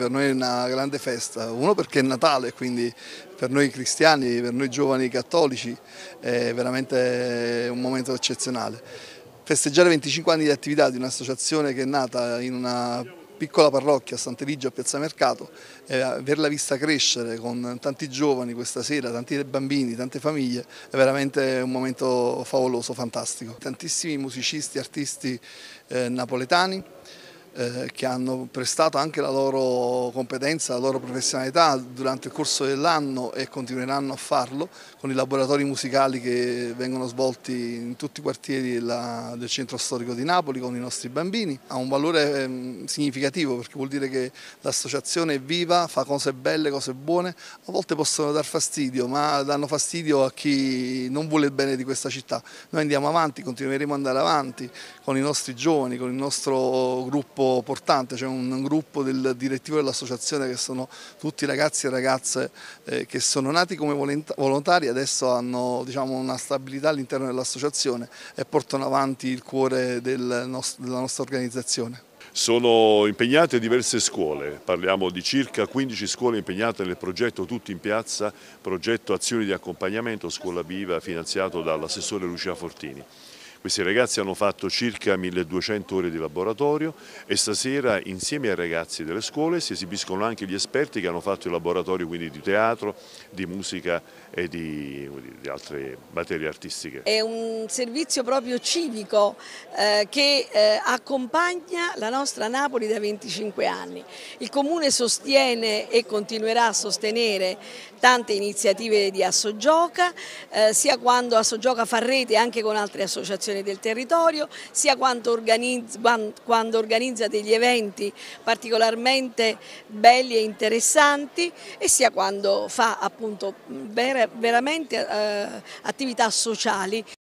per noi è una grande festa, uno perché è Natale, quindi per noi cristiani, per noi giovani cattolici è veramente un momento eccezionale. Festeggiare 25 anni di attività di un'associazione che è nata in una piccola parrocchia a Sant'Eligio a Piazza Mercato e averla vista crescere con tanti giovani questa sera, tanti bambini, tante famiglie, è veramente un momento favoloso, fantastico. Tantissimi musicisti, artisti napoletani che hanno prestato anche la loro competenza, la loro professionalità durante il corso dell'anno e continueranno a farlo con i laboratori musicali che vengono svolti in tutti i quartieri del centro storico di Napoli con i nostri bambini. Ha un valore significativo perché vuol dire che l'associazione è viva, fa cose belle, cose buone, a volte possono dar fastidio, ma danno fastidio a chi non vuole il bene di questa città. Noi andiamo avanti, continueremo ad andare avanti con i nostri giovani, con il nostro gruppo portante, c'è un gruppo del direttivo dell'associazione che sono tutti ragazzi e ragazze che sono nati come volontari, adesso hanno, diciamo, una stabilità all'interno dell'associazione e portano avanti il cuore della nostra organizzazione. Sono impegnate diverse scuole, parliamo di circa 15 scuole impegnate nel progetto Tutti in Piazza, progetto Azioni di Accompagnamento Scuola Viva finanziato dall'assessore Lucia Fortini. Questi ragazzi hanno fatto circa 1200 ore di laboratorio e stasera insieme ai ragazzi delle scuole si esibiscono anche gli esperti che hanno fatto i laboratori quindi di teatro, di musica e di altre materie artistiche. È un servizio proprio civico che accompagna la nostra Napoli da 25 anni. Il Comune sostiene e continuerà a sostenere tante iniziative di Assogioca, sia quando Assogioca fa rete anche con altre associazioni del territorio, sia quando organizza degli eventi particolarmente belli e interessanti e sia quando fa appunto veramente attività sociali.